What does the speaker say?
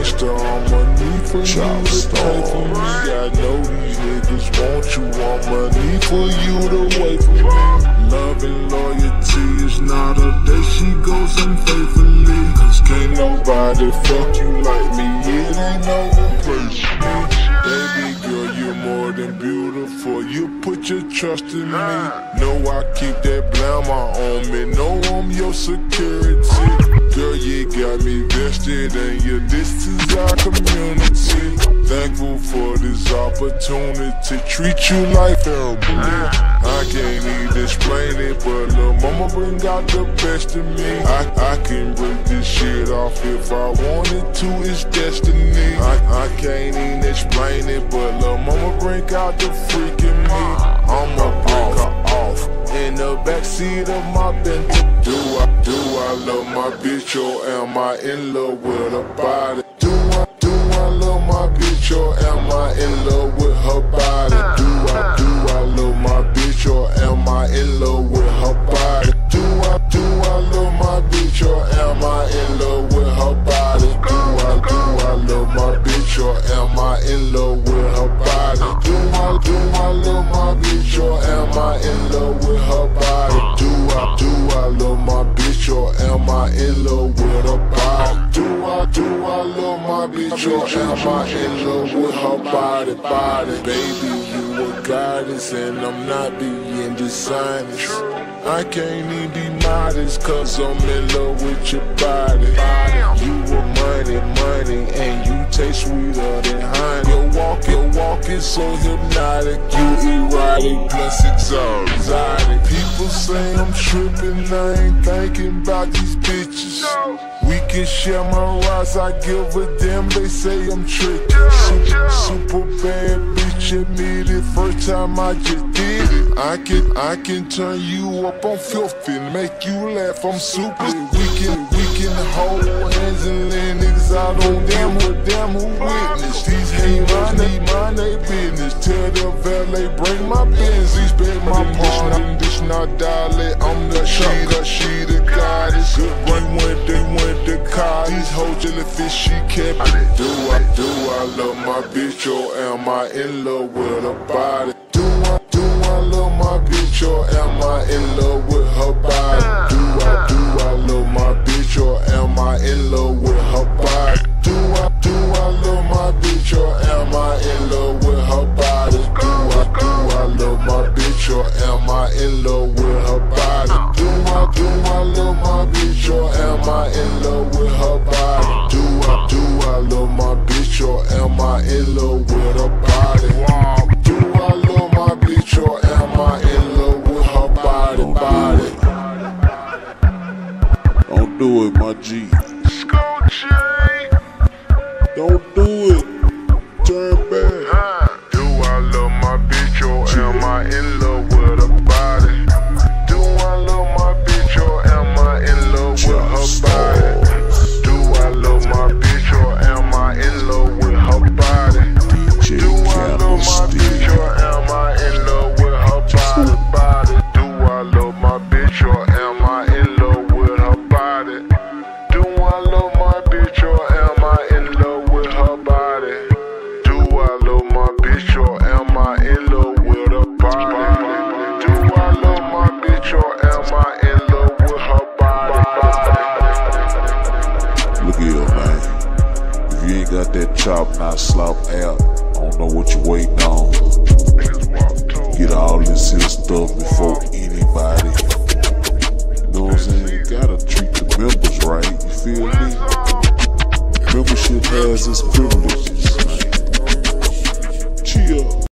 sister, I'ma need for you to pray for me. I know these niggas want you, I'ma need for you to wait for me. Love and loyalty is not a day she goes unfaithfully. Cause can't nobody fuck you like me, it ain't no place for me. Baby girl, you're more than beautiful, you put your trust in me. Know I keep that glamour on me, know I'm your security. Girl, you got me vested in you, this is our community. Thankful for this opportunity, treat you like family. I can't even explain it, but lil' mama bring out the best in me. I can break this shit off if I wanted to, it's destiny. I can't even explain it, but lil' mama bring out the freak in me. I'ma break her off in the backseat of my Bentley. Do I love my bitch or am I in love with her body? Do I love my bitch or am I in love with her body? Do I love my bitch or am I in love with her body? Do I love my bitch or am I in love with her body? Do I love my bitch or am I in love with her body? Do I love my bitch or am I in love with her body? Do I love my bitch or am I in love with her body? Do I love my bitch or am I in love with her body? Baby, you a goddess and I'm not being dishonest. I can't even be modest cause I'm in love with your body. You a money and you taste sweeter than honey. Your walk is so hypnotic, you erotic plus exotic. People say I'm tripping, I ain't thinking about these bitches. We can share my rides, I give a damn, they say I'm tricky. Super bad bitch, admit it, first time I just did it. I can turn you up on filthy, make you laugh, I'm super. We can hold hands and lay niggas out on damn who witness. These haters mind they business, tell the valet bring my Benzies, beg my pardon. This not dolly, I'm the she the goddess. Good run when they went the car, these hoes jellyfish, she kept it. Do I love my bitch or am I in love with her body? Do I love my bitch or am I in love with her body? Do I love my bitch or am I in love with her body? Do I love my bitch or am I in love with her body? Do I love my bitch or am I in love with her body? Do I love my bitch or am I in love with her body? Do I love my bitch or am I in love with her body? Do I love my bitch or am I in love with her body? Don't do it, my G. Don't do it. Turn back. Do I love my bitch or am I in love with her body? Do I love my bitch or am I in love with her body? Do I love my bitch or am I in love with her body? Do I love my bitch or am I in love with her body? Do I love my bitch or am I in love with her body? Do I love my bitch or am I in love with her body? Do I love my bitch or am I in love with her body? Do I love my bitch or am I in love with her body? Look here, man. If you ain't got that Chopnotslop app, I don't know what you waiting on. Get all this here stuff before anybody. You know what I'm saying? You gotta treat the members right, you feel me? Membership has its privileges.